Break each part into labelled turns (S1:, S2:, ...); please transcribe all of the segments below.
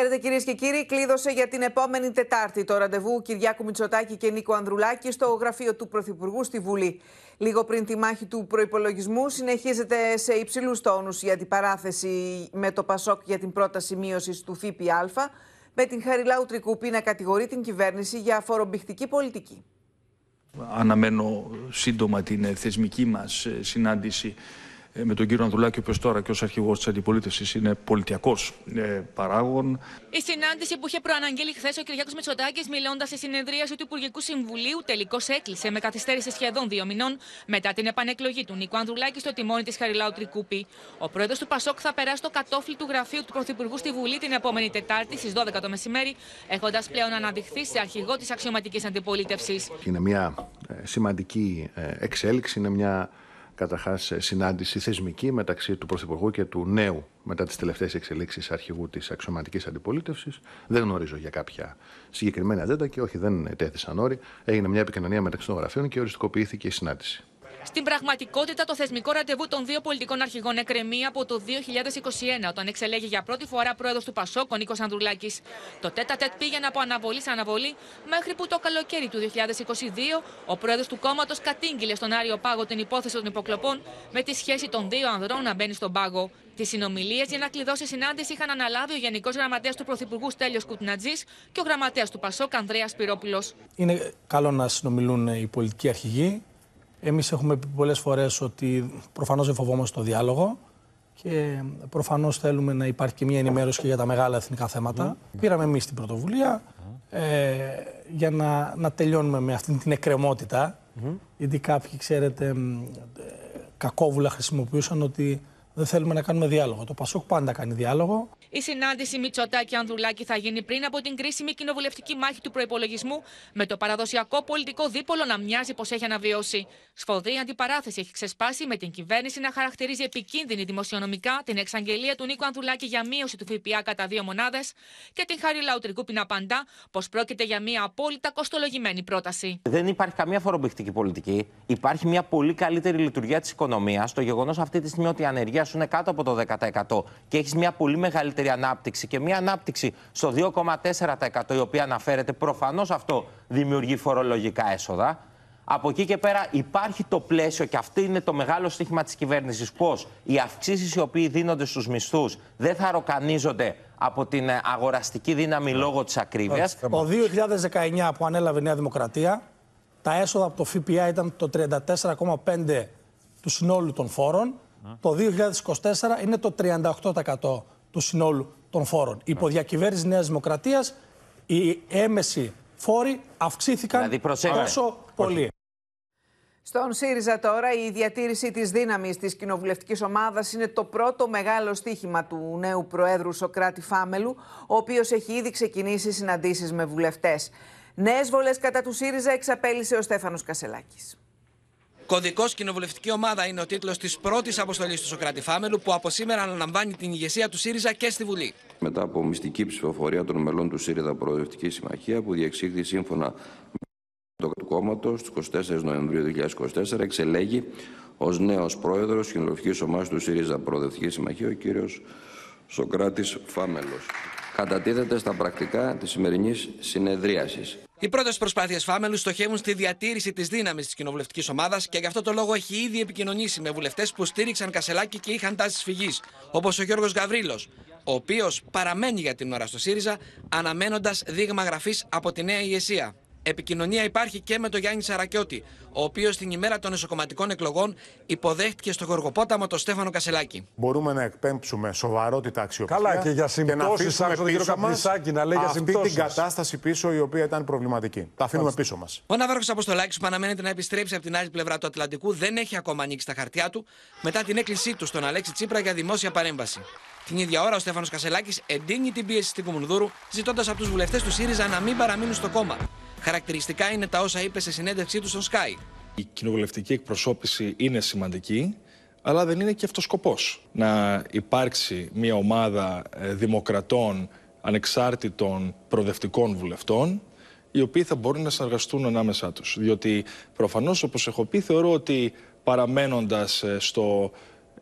S1: Ξέρετε, κυρίες και κύριοι, κλείδωσε για την επόμενη Τετάρτη το ραντεβού Κυριάκου Μητσοτάκη και Νίκου Ανδρουλάκη στο γραφείο του Πρωθυπουργού στη Βουλή. Λίγο πριν τη μάχη του προϋπολογισμού, συνεχίζεται σε υψηλούς τόνους η αντιπαράθεση με το ΠΑΣΟΚ για την πρόταση μείωσης του ΦΠΑ, με την Χαριλάου Τρικούπη να κατηγορεί την κυβέρνηση για φορομπηχτική πολιτική.
S2: Αναμένω σύντομα την θεσμική μας συνάντηση με τον κύριο Ανδρουλάκη, ο οποίος τώρα και ως αρχηγός της αντιπολίτευσης είναι πολιτιακός παράγων.
S3: Η συνάντηση που είχε προαναγγείλει χθες ο Κυριάκος Μητσοτάκης, μιλώντας σε συνεδρίαση του Υπουργικού Συμβουλίου, τελικώς έκλεισε με καθυστέρηση σχεδόν 2 μηνών μετά την επανεκλογή του Νίκου Ανδρουλάκη στο τιμόνι της Χαριλάου Τρικούπη. Ο πρόεδρος του ΠΑΣΟΚ θα περάσει το κατόφλι του γραφείου του Πρωθυπουργού στη Βουλή την επόμενη Τετάρτη στις 12 το μεσημέρι, έχοντας πλέον αναδειχθεί σε αρχηγό της αξιωματικής αντιπολίτευσης.
S4: Είναι μια σημαντική εξέλιξη, είναι μια καταρχάς συνάντηση θεσμική μεταξύ του Πρωθυπουργού και του νέου, μετά τις τελευταίες εξελίξεις, αρχηγού της αξιωματικής αντιπολίτευσης. Δεν γνωρίζω για κάποια συγκεκριμένη ατζέντα και όχι, δεν τέθησαν όροι. Έγινε μια επικοινωνία μεταξύ των γραφείων και οριστικοποιήθηκε η συνάντηση. Στην
S3: πραγματικότητα, το θεσμικό ραντεβού των δύο πολιτικών αρχηγών εκκρεμεί από το 2021, όταν εξελέγει για πρώτη φορά πρόεδρος του ΠΑΣΟΚ, ο Νίκος Ανδρουλάκης. Το τέτα-τέτ πήγαινε από αναβολή σε αναβολή, μέχρι που το καλοκαίρι του 2022 ο πρόεδρος του κόμματος κατήγγειλε στον Άριο Πάγο την υπόθεση των υποκλοπών, με τη σχέση των δύο ανδρών να μπαίνει στον πάγο. Τις συνομιλίες για να κλειδώσει συνάντηση είχαν αναλάβει ο Γενικός Γραμματέας του Πρωθυπουργού Στέλιος Κουτνατζής και ο Γραμματέας του ΠΑΣΟΚ Ανδρέας Σπυρόπουλος.
S5: Είναι καλό να συνομιλούν οι πολιτικοί αρχηγοί. Εμείς έχουμε πει πολλές φορές ότι προφανώς δεν φοβόμαστε το διάλογο και προφανώς θέλουμε να υπάρχει και μια ενημέρωση και για τα μεγάλα εθνικά θέματα. Πήραμε εμείς την πρωτοβουλία για να τελειώνουμε με αυτή την εκκρεμότητα, γιατί κάποιοι, ξέρετε, κακόβουλα χρησιμοποιούσαν ότι δεν θέλουμε να κάνουμε διάλογο. Το ΠΑΣΟΚ πάντα κάνει διάλογο.
S3: Η συνάντηση Μητσοτάκη-Ανδρουλάκη θα γίνει πριν από την κρίσιμη κοινοβουλευτική μάχη του προϋπολογισμού, με το παραδοσιακό πολιτικό δίπολο να μοιάζει πως έχει αναβιώσει. Σφοδρή αντιπαράθεση έχει ξεσπάσει, με την κυβέρνηση να χαρακτηρίζει επικίνδυνη δημοσιονομικά την εξαγγελία του Νίκου Ανδρουλάκη για μείωση του ΦΠΑ κατά 2 μονάδες και την Χαριλάου Τρικούπη να απαντά πως πρόκειται για μια απόλυτα κοστολογημένη πρόταση.
S6: Δεν υπάρχει καμία φορομπηχτική πολιτική. Υπάρχει μια πολύ καλύτερη λειτουργία της οικονομίας. Το γεγονός αυτή τη στιγμή ότι η ανεργία σου είναι κάτω από το 10% και έχεις μια πολύ μεγαλύτερη ανάπτυξη και μια ανάπτυξη στο 2,4% η οποία αναφέρεται, προφανώς αυτό δημιουργεί φορολογικά έσοδα. Από εκεί και πέρα υπάρχει το πλαίσιο, και αυτό είναι το μεγάλο στοίχημα της κυβέρνησης, πως οι αυξήσεις οι οποίοι δίνονται στους μισθούς δεν θα ροκανίζονται από την αγοραστική δύναμη λόγω της ακρίβειας.
S5: Το 2019 που ανέλαβε η Νέα Δημοκρατία, τα έσοδα από το ΦΠΑ ήταν το 34,5% του συνόλου των φόρων. Το 2024 είναι το 38% του συνόλου των φόρων. Υπό διακυβέρνηση Νέας Δημοκρατίας, οι έμεσοι φόροι αυξήθηκαν τόσο πολύ.
S1: Στον ΣΥΡΙΖΑ τώρα, η διατήρηση της δύναμης της κοινοβουλευτικής ομάδας είναι το πρώτο μεγάλο στοίχημα του νέου Προέδρου Σωκράτη Φάμελου, ο οποίος έχει ήδη ξεκινήσει συναντήσεις με βουλευτές. Νέες βολές κατά του ΣΥΡΙΖΑ εξαπέλυσε ο Στέφανος Κασσελάκης.
S7: Κωδικός κοινοβουλευτική ομάδα είναι ο τίτλος της πρώτης αποστολής του Σωκράτη Φάμελου, που από σήμερα αναλαμβάνει την ηγεσία του ΣΥΡΙΖΑ και στη Βουλή.
S8: Μετά από μυστική ψηφοφορία των μελών του ΣΥΡΙΖΑ Προοδευτική Συμμαχία, που διεξήχθη σύμφωνα με το κόμματο στις 24 Νοεμβρίου 2024, εξελέγει ως νέος πρόεδρος κοινοβουλευτικής ομάδας του ΣΥΡΙΖΑ Προοδευτική Συμμαχία ο κύριος Σωκράτης Φάμελος. Κατατίθεται στα πρακτικά της σημερινής συνεδρίασης.
S7: Οι πρώτες προσπάθειες Φάμελου στοχεύουν στη διατήρηση της δύναμης της κοινοβουλευτικής ομάδας και γι' αυτό το λόγο έχει ήδη επικοινωνήσει με βουλευτές που στήριξαν Κασσελάκη και είχαν τάσεις φυγής, όπως ο Γιώργος Γαβρίλος, ο οποίος παραμένει για την ώρα στο ΣΥΡΙΖΑ, αναμένοντας δείγμα γραφής από τη νέα ηγεσία. Επικοινωνία υπάρχει και με τον Γιάννη Σαρακιώτη, ο οποίος την ημέρα των εσωκομματικών εκλογών υποδέχτηκε στο Γοργοπόταμο τον Στέφανο Κασσελάκη.
S9: Μπορούμε να εκπέμψουμε σοβαρότητα, αξιοπιστία.
S10: Καλά, και για συμπτώσεις, άκουσα τον κύριο Καπνισάκη να λέει για συμπτώσεις.
S9: Αυτή την κατάσταση πίσω, η οποία ήταν προβληματική. Τα αφήνουμε πίσω μας.
S7: Ο Ναύαρχος Αποστολάκης, που αναμένεται να επιστρέψει από την άλλη πλευρά του Ατλαντικού, δεν έχει ακόμα ανοίξει τα χαρτιά του μετά την έκκλησή του στον Αλέξη Τσίπρα για δημόσια παρέμβαση. Την ίδια ώρα, ο Στέφανος Κασσελάκης εντείνει την πίεση στην Κουμουνδούρου, ζητώντας από τους βουλευτές του ΣΥΡΙΖΑ να μην παραμείνουν στο κόμμα. Χαρακτηριστικά είναι τα όσα είπε σε συνέντευξή του στον Sky.
S11: Η κοινοβουλευτική εκπροσώπηση είναι σημαντική, αλλά δεν είναι και αυτός σκοπός. Να υπάρξει μια ομάδα δημοκρατών, ανεξάρτητων, προοδευτικών βουλευτών, οι οποίοι θα μπορούν να συνεργαστούν ανάμεσά τους. Διότι προφανώς, όπως έχω πει, θεωρώ ότι παραμένοντας στο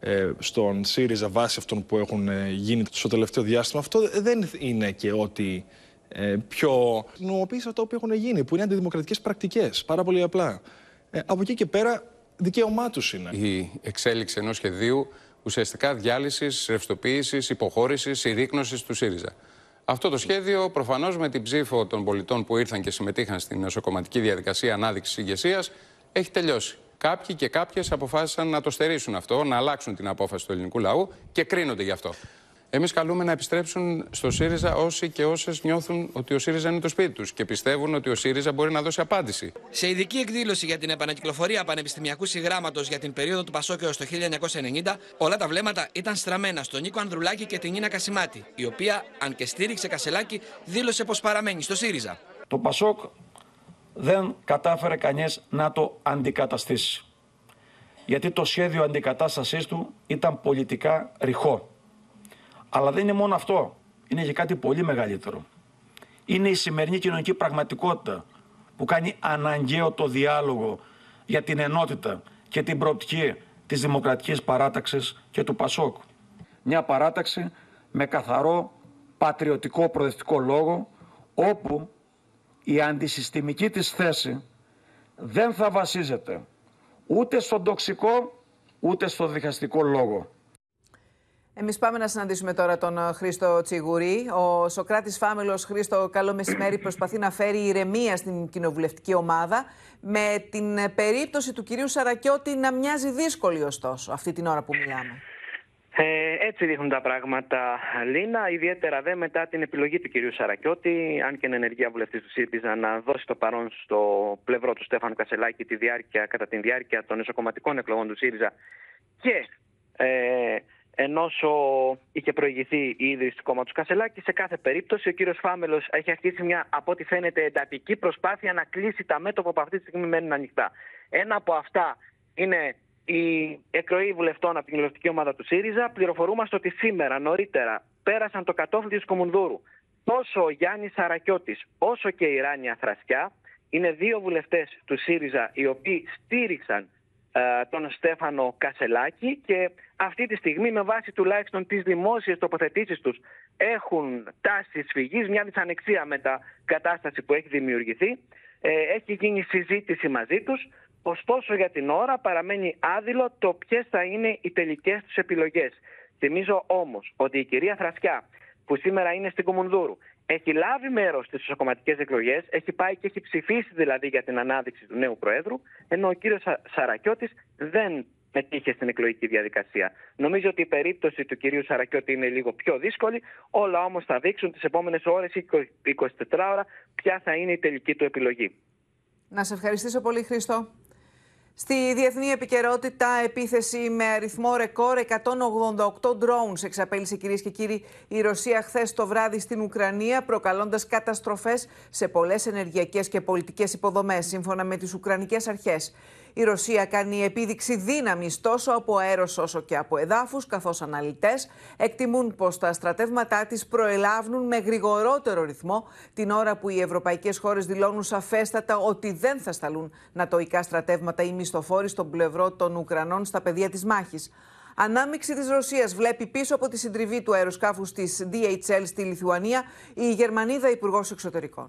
S11: στον ΣΥΡΙΖΑ βάσει αυτών που έχουν γίνει στο τελευταίο διάστημα, αυτό δεν είναι και ότι πιο νομοποίηση αυτά που έχουν γίνει, που είναι αντιδημοκρατικές πρακτικές, πάρα πολύ απλά. Από εκεί και πέρα, δικαίωμά τους είναι.
S12: Η εξέλιξη ενός σχεδίου ουσιαστικά διάλυσης, ρευστοποίησης, υποχώρησης, συρρίκνωσης του ΣΥΡΙΖΑ. Αυτό το σχέδιο, προφανώς με την ψήφο των πολιτών που ήρθαν και συμμετείχαν στην εσωκομματική διαδικασία ανάδειξης ηγεσίας, έχει τελειώσει. Κάποιοι και κάποιες αποφάσισαν να το στερήσουν αυτό, να αλλάξουν την απόφαση του ελληνικού λαού και κρίνονται γι' αυτό. Εμείς καλούμε να επιστρέψουν στο ΣΥΡΙΖΑ όσοι και όσες νιώθουν ότι ο ΣΥΡΙΖΑ είναι το σπίτι τους και πιστεύουν ότι ο ΣΥΡΙΖΑ μπορεί να δώσει απάντηση.
S7: Σε ειδική εκδήλωση για την επανακυκλοφορία πανεπιστημιακού συγγράμματος για την περίοδο του Πασόκ έως το 1990, όλα τα βλέμματα ήταν στραμμένα στον Νίκο Ανδρουλάκη και την Νίνα Κασιμάτη, η οποία, αν και στήριξε Κασελάκη, δήλωσε πως παραμένει στο ΣΥΡΙΖΑ.
S13: Το Πασόκ δεν κατάφερε κανείς να το αντικαταστήσει. Γιατί το σχέδιο αντικατάστασής του ήταν πολιτικά ρηχό. Αλλά δεν είναι μόνο αυτό. Είναι και κάτι πολύ μεγαλύτερο. Είναι η σημερινή κοινωνική πραγματικότητα που κάνει αναγκαίο το διάλογο για την ενότητα και την προοπτική της Δημοκρατικής Παράταξης και του Πασόκ. Μια παράταξη με καθαρό πατριωτικό προοδευτικό λόγο, όπου η αντισυστημική της θέση δεν θα βασίζεται ούτε στον τοξικό ούτε στο διχαστικό λόγο.
S1: Εμείς πάμε να συναντήσουμε τώρα τον Χρήστο Τσιγουρή. Ο Σωκράτης Φάμελος, Χρήστο, καλό μεσημέρι, προσπαθεί να φέρει ηρεμία στην κοινοβουλευτική ομάδα, με την περίπτωση του κυρίου Σαρακιώτη να μοιάζει δύσκολη ωστόσο αυτή την ώρα που μιλάμε.
S14: Έτσι δείχνουν τα πράγματα, Λίνα, ιδιαίτερα δε μετά την επιλογή του κυρίου Σαρακιώτη, αν και είναι ενεργεία βουλευτής του ΣΥΡΙΖΑ, να δώσει το παρόν στο πλευρό του Στέφανου Κασελάκη κατά τη διάρκεια των εσωκομματικών εκλογών του ΣΥΡΙΖΑ και ενώ είχε προηγηθεί η ίδρυση του κόμματος Κασελάκη. Σε κάθε περίπτωση ο κύριος Φάμελος έχει αρχίσει μια, από ό,τι φαίνεται, εντατική προσπάθεια να κλείσει τα μέτωπα που αυτή τη στιγμή μένουν ανοιχτά. Ένα από αυτά είναι η εκλογή βουλευτών από την κοινοβουλευτική ομάδα του ΣΥΡΙΖΑ. Πληροφορούμαστε ότι σήμερα νωρίτερα πέρασαν το κατόφλι της Κομουνδούρου τόσο ο Γιάννης Σαρακιώτης όσο και η Ράνια Θρασκιά. Είναι δύο βουλευτές του ΣΥΡΙΖΑ οι οποίοι στήριξαν τον Στέφανο Κασελάκη και αυτή τη στιγμή, με βάση τουλάχιστον τις δημόσιες τοποθετήσεις τους, έχουν τάση σφυγής, μια δυσανεξία με τα κατάσταση που έχει δημιουργηθεί. Έχει γίνει συζήτηση μαζί τους. Ωστόσο, για την ώρα παραμένει άδειλο το ποιες θα είναι οι τελικές τους επιλογές. Θυμίζω όμως ότι η κυρία Θρασκιά, που σήμερα είναι στην Κομουνδούρου, έχει λάβει μέρος στις εσωκομματικές εκλογές, έχει πάει και έχει ψηφίσει δηλαδή για την ανάδειξη του νέου Προέδρου, ενώ ο κύριος Σαρακιώτης δεν μετήχε στην εκλογική διαδικασία. Νομίζω ότι η περίπτωση του κυρίου Σαρακιώτη είναι λίγο πιο δύσκολη, όλα όμως θα δείξουν τις επόμενες ώρες ή 24 ώρα ποια θα είναι η τελική του επιλογή.
S1: Να σε ευχαριστήσω πολύ, Χρήστο. Στη διεθνή επικαιρότητα, επίθεση με αριθμό ρεκόρ 188 drones εξαπέλυσε, κυρίες και κύριοι, η Ρωσία χθες το βράδυ στην Ουκρανία, προκαλώντας καταστροφές σε πολλές ενεργειακές και πολιτικές υποδομές, σύμφωνα με τις Ουκρανικές αρχές. Η Ρωσία κάνει επίδειξη δύναμης τόσο από αέρος όσο και από εδάφους, καθώς αναλυτές εκτιμούν πως τα στρατεύματά της προελάβουν με γρηγορότερο ρυθμό, την ώρα που οι ευρωπαϊκές χώρες δηλώνουν σαφέστατα ότι δεν θα σταλούν νατοϊκά στρατεύματα ή μισθοφόροι στον πλευρό των Ουκρανών στα πεδία της μάχης. Ανάμειξη της Ρωσίας βλέπει πίσω από τη συντριβή του αεροσκάφους της DHL στη Λιθουανία η Γερμανίδα Υπουργός Εξωτερικών.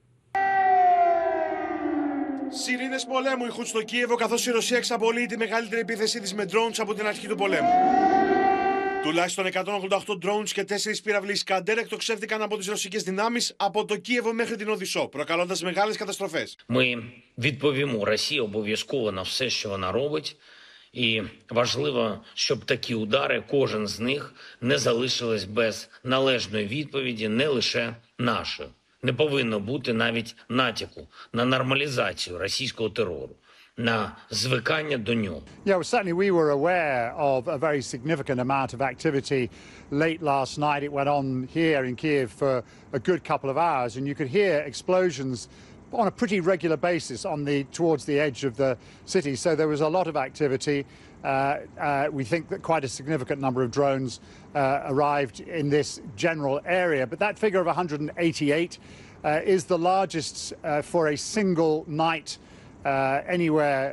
S15: Σιρήνες πολέμου ηχούν στο Κίεβο, καθώς η Ρωσία εξαπολύει τη μεγαλύτερη επίθεσή της με drones από την αρχή του πολέμου. Τουλάχιστον 188 drones και 4 πυραυλοί Iskander εκτοξεύτηκαν από τις ρωσικές δυνάμεις από το Κίεβο μέχρι την Οδυσσό, προκαλώντας μεγάλες καταστροφές.
S16: Ми відповімо, Росія обов'язково на все, що вона робить. І важливо, щоб такі удари, кожен з них, не залишились без належної відповіді, не лише нашої. Не повинно бути навіть натяку на нормалізацію російського терору, на звикання до нього.
S17: Yeah, well, certainly we were aware of a very significant amount of activity late last night. It went on here in Kiev for a good couple of hours, and you could hear explosions on a pretty regular basis towards the edge of the city. So there was a lot of activity. We think that quite a significant number of drones arrived in this general area. But that figure of 188 is the largest for a single night anywhere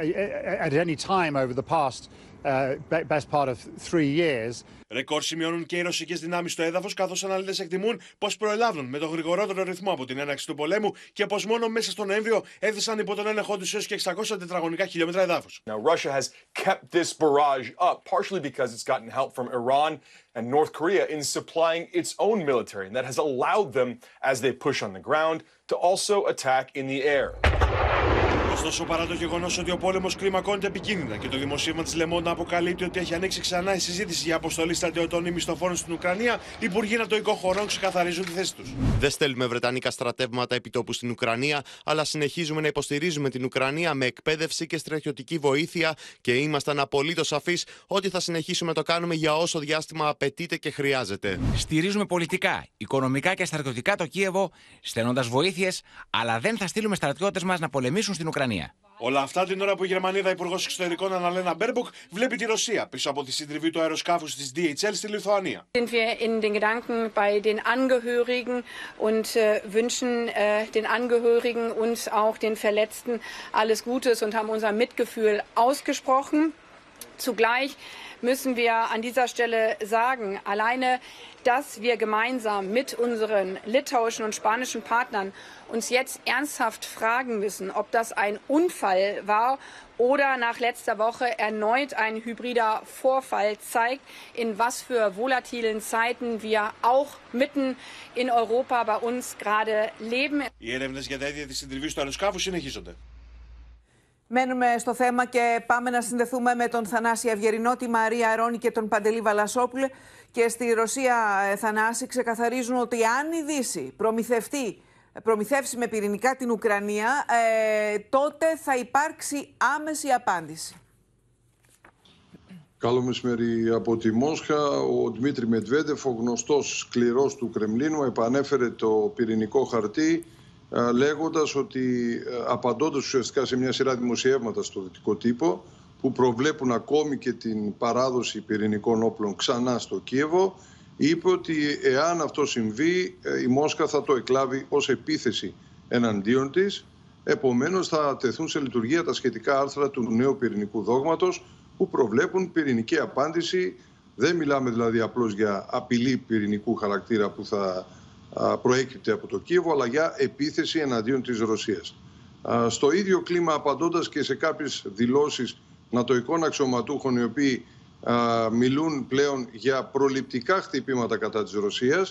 S17: at any time over the past best part of 3 years.
S15: Ρεκόρ σημειώνουν και οι ρωσικές δυνάμεις στο έδαφος, καθώς αναλυτές εκτιμούν πως προελάβουν με τον γρηγορότερο ρυθμό από την έναρξη του πολέμου και πως μόνο μέσα στον Νοέμβριο έθεσαν υπό τον έλεγχό τους έως και 600 τετραγωνικά χιλιόμετρα εδάφους.
S18: Now, Russia has kept this barrage up, partially because it's gotten help from Iran and North Korea in supplying its own military, and that has allowed them, as they push on the ground, to also attack in the air.
S15: Ωστόσο, παρά το γεγονός ότι ο πόλεμος κλιμακώνεται επικίνδυνα και το δημοσίευμα της Le Monde αποκαλύπτει ότι έχει ανοίξει ξανά η συζήτηση για αποστολή στρατιωτών ή μισθοφόρων στην Ουκρανία, οι υπουργοί νατοικών χωρών ξεκαθαρίζουν τη θέση τους.
S19: Δεν στέλνουμε βρετανικά στρατεύματα επιτόπου στην Ουκρανία, αλλά συνεχίζουμε να υποστηρίζουμε την Ουκρανία με εκπαίδευση και στρατιωτική βοήθεια και ήμασταν απολύτως σαφείς ότι θα συνεχίσουμε να το κάνουμε για όσο διάστημα απαιτείται και χρειάζεται.
S20: Στηρίζουμε πολιτικά, οικονομικά και στρατιωτικά το Κίεβο, στέλνοντας βοήθειες, αλλά δεν θα στείλουμε στρατιώτες μας να πολεμήσουν στην Ουκρανία.
S15: Όλα αυτά την ώρα που η Γερμανίδα Υπουργός Εξωτερικών Αναλένα Μπέρμποκ βλέπει τη Ρωσία πίσω από τη συντριβή του αεροσκάφους της DHL στη Λιθουανία.
S21: Sind wir in den Gedanken bei den Angehörigen und wünschen den Angehörigen und auch den Verletzten alles Gutes und haben unser Mitgefühl ausgesprochen. Zugleich müssen wir an dieser Stelle sagen, alleine, dass wir gemeinsam mit unseren litauischen und spanischen Partnern uns jetzt ernsthaft fragen müssen, ob das ein Unfall war oder nach letzter Woche erneut ein hybrider Vorfall, zeigt, in was für volatilen Zeiten wir auch mitten in Europa bei uns gerade leben.
S15: Οι έρευνες για τα αίτια της συντριβής του αεροσκάφους συνεχίζονται.
S1: Μένουμε στο θέμα και πάμε να συνδεθούμε με τον Θανάση Αυγερινό, τη Μαρία Αρώνη και τον Παντελή Βαλασόπουλε. Και στη Ρωσία, Θανάση, ξεκαθαρίζουν ότι αν η Δύση προμηθεύσει με πυρηνικά την Ουκρανία, τότε θα υπάρξει άμεση απάντηση.
S22: Καλό μεσημέρι από τη Μόσχα. Ο Δημήτρη Μετβέντεφ, ο γνωστός σκληρός του Κρεμλίνου, επανέφερε το πυρηνικό χαρτί, λέγοντας ότι, απαντώντας ουσιαστικά σε μια σειρά δημοσιεύματα στο δυτικό τύπο που προβλέπουν ακόμη και την παράδοση πυρηνικών όπλων ξανά στο Κίεβο, είπε ότι εάν αυτό συμβεί η Μόσχα θα το εκλάβει ως επίθεση εναντίον της. Επομένως θα τεθούν σε λειτουργία τα σχετικά άρθρα του νέου πυρηνικού δόγματος που προβλέπουν πυρηνική απάντηση. Δεν μιλάμε δηλαδή απλώς για απειλή πυρηνικού χαρακτήρα που θα προέκυπτε από το Κίεβο, αλλά για επίθεση εναντίον της Ρωσίας. Στο ίδιο κλίμα, απαντώντας και σε κάποιες δηλώσεις νατοικών αξιωματούχων οι οποίοι μιλούν πλέον για προληπτικά χτυπήματα κατά της Ρωσίας,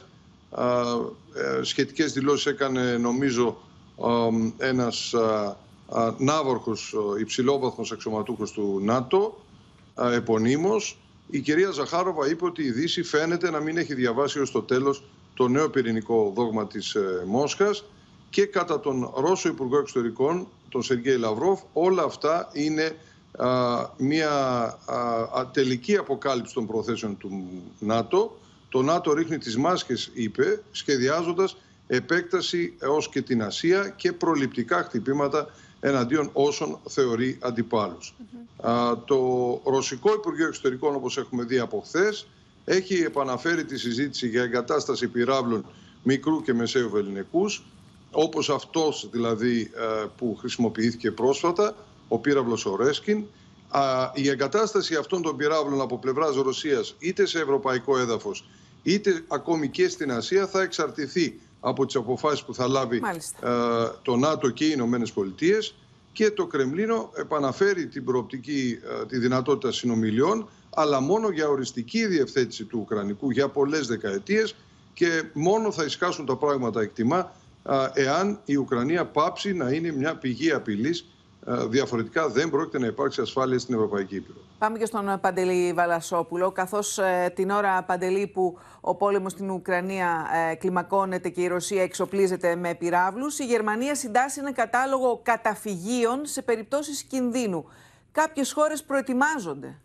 S22: σχετικές δηλώσεις έκανε νομίζω ένας ναύαρχος υψηλόβαθμος αξιωματούχος του ΝΑΤΟ, επωνύμως. Η κυρία Ζαχάροβα είπε ότι η Δύση φαίνεται να μην έχει διαβάσει ως το τέλος το νέο πυρηνικό δόγμα της Μόσχας και κατά τον Ρώσο Υπουργό Εξωτερικών, τον Σεργέη Λαυρόφ, όλα αυτά είναι μια τελική αποκάλυψη των προθέσεων του ΝΑΤΟ. Το ΝΑΤΟ ρίχνει τις μάσκες, είπε, σχεδιάζοντας επέκταση έως και την Ασία και προληπτικά χτυπήματα εναντίον όσων θεωρεί αντιπάλους. Το Ρωσικό Υπουργείο Εξωτερικών, όπως έχουμε δει από χθες, έχει επαναφέρει τη συζήτηση για εγκατάσταση πυράβλων μικρού και μεσαίου βεληνικούς, όπως αυτός δηλαδή που χρησιμοποιήθηκε πρόσφατα, ο πύραυλος Ορέσκιν. Η εγκατάσταση αυτών των πυράβλων από πλευράς Ρωσίας είτε σε ευρωπαϊκό έδαφος είτε ακόμη και στην Ασία θα εξαρτηθεί από τις αποφάσεις που θα λάβει το ΝΑΤΟ και οι Ηνωμένες Πολιτείες, και το Κρεμλίνο επαναφέρει την προοπτική, τη δυνατότητα συνομιλιών, αλλά μόνο για οριστική διευθέτηση του Ουκρανικού για πολλές δεκαετίες, και μόνο θα ισκάσουν τα πράγματα, εκτιμά, εάν η Ουκρανία πάψει να είναι μια πηγή απειλής. Διαφορετικά δεν πρόκειται να υπάρξει ασφάλεια στην Ευρωπαϊκή Ήπειρο.
S1: Πάμε και στον Παντελή Βαλασόπουλο. Καθώς την ώρα, Παντελή, που ο πόλεμος στην Ουκρανία κλιμακώνεται και η Ρωσία εξοπλίζεται με πυράβλους, η Γερμανία συντάσσει ένα κατάλογο καταφυγίων σε περιπτώσεις κινδύνου. Κάποιες χώρες προετοιμάζονται.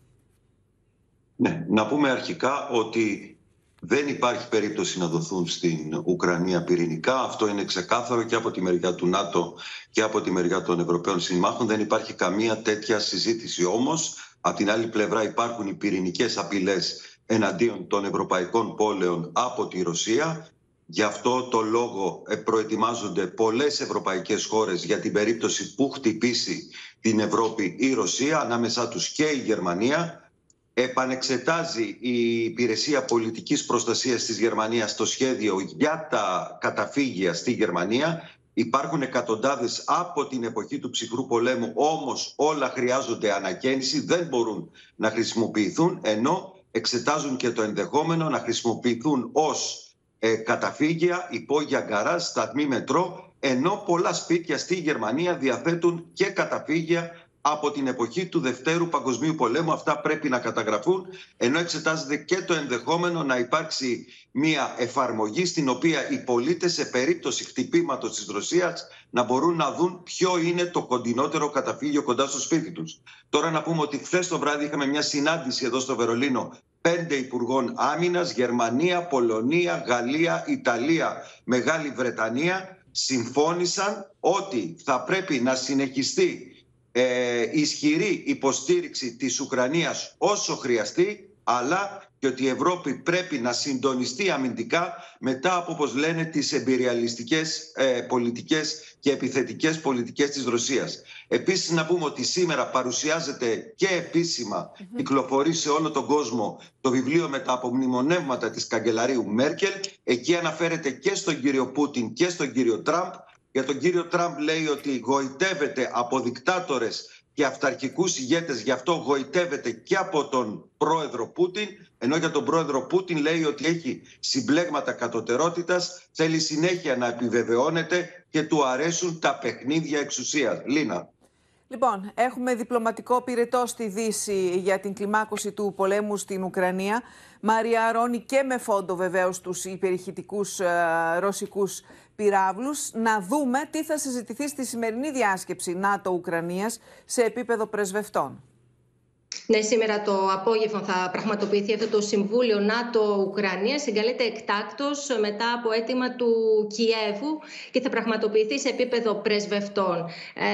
S23: Ναι, να πούμε αρχικά ότι δεν υπάρχει περίπτωση να δοθούν στην Ουκρανία πυρηνικά. Αυτό είναι ξεκάθαρο και από τη μεριά του ΝΑΤΟ και από τη μεριά των Ευρωπαίων συμμάχων. Δεν υπάρχει καμία τέτοια συζήτηση. Όμως, από την άλλη πλευρά υπάρχουν οι πυρηνικές απειλές εναντίον των ευρωπαϊκών πόλεων από τη Ρωσία. Γι' αυτό το λόγο προετοιμάζονται πολλές ευρωπαϊκές χώρες για την περίπτωση που χτυπήσει την Ευρώπη η Ρωσία, ανάμεσά τους και η Γερμανία. Επανεξετάζει η Υπηρεσία Πολιτικής Προστασίας της Γερμανίας το σχέδιο για τα καταφύγια στη Γερμανία. Υπάρχουν εκατοντάδες από την εποχή του ψυχρού πολέμου, όμως όλα χρειάζονται ανακαίνιση, δεν μπορούν να χρησιμοποιηθούν, ενώ εξετάζουν και το ενδεχόμενο να χρησιμοποιηθούν ως καταφύγια, υπόγεια γκαράζ, σταθμοί μετρό, ενώ πολλά σπίτια στη Γερμανία διαθέτουν και καταφύγια από την εποχή του Δευτέρου Παγκοσμίου Πολέμου. Αυτά πρέπει να καταγραφούν, ενώ εξετάζεται και το ενδεχόμενο να υπάρξει μια εφαρμογή στην οποία οι πολίτες σε περίπτωση χτυπήματος της Ρωσίας να μπορούν να δουν ποιο είναι το κοντινότερο καταφύγιο κοντά στο σπίτι τους. Τώρα να πούμε ότι χθες το βράδυ είχαμε μια συνάντηση εδώ στο Βερολίνο 5 υπουργών άμυνας, Γερμανία, Πολωνία, Γαλλία, Ιταλία, Μεγάλη Βρετανία, συμφώνησαν ότι θα πρέπει να συνεχιστεί ισχυρή υποστήριξη της Ουκρανίας όσο χρειαστεί, αλλά και ότι η Ευρώπη πρέπει να συντονιστεί αμυντικά μετά από, όπως λένε, τις εμπειριαλιστικές πολιτικές και επιθετικές πολιτικές της Ρωσίας. Επίσης να πούμε ότι σήμερα παρουσιάζεται και επίσημα, κυκλοφορεί σε όλο τον κόσμο, το βιβλίο με τα απομνημονεύματα της καγκελαρίου Μέρκελ. Εκεί αναφέρεται και στον κύριο Πούτιν και στον κύριο Τραμπ. Για τον κύριο Τραμπ λέει ότι γοητεύεται από δικτάτορες και αυταρχικούς ηγέτες, γι' αυτό γοητεύεται και από τον πρόεδρο Πούτιν, ενώ για τον πρόεδρο Πούτιν λέει ότι έχει συμπλέγματα κατωτερότητας, θέλει συνέχεια να επιβεβαιώνεται και του αρέσουν τα παιχνίδια εξουσίας. Λίνα.
S1: Λοιπόν, έχουμε διπλωματικό πυρετό στη Δύση για την κλιμάκωση του πολέμου στην Ουκρανία. Μαρία Αρώνη, και με φόντο βεβαίως τους υπερηχητικούς ρωσικούς πυράβλους. Να δούμε τι θα συζητηθεί στη σημερινή διάσκεψη ΝΑΤΟ-Ουκρανίας σε επίπεδο πρεσβευτών.
S2: Ναι, σήμερα το απόγευμα θα πραγματοποιηθεί αυτό το Συμβούλιο ΝΑΤΟ-Ουκρανία. Συγκαλείται εκτάκτως μετά από αίτημα του Κιέβου και θα πραγματοποιηθεί σε επίπεδο πρεσβευτών.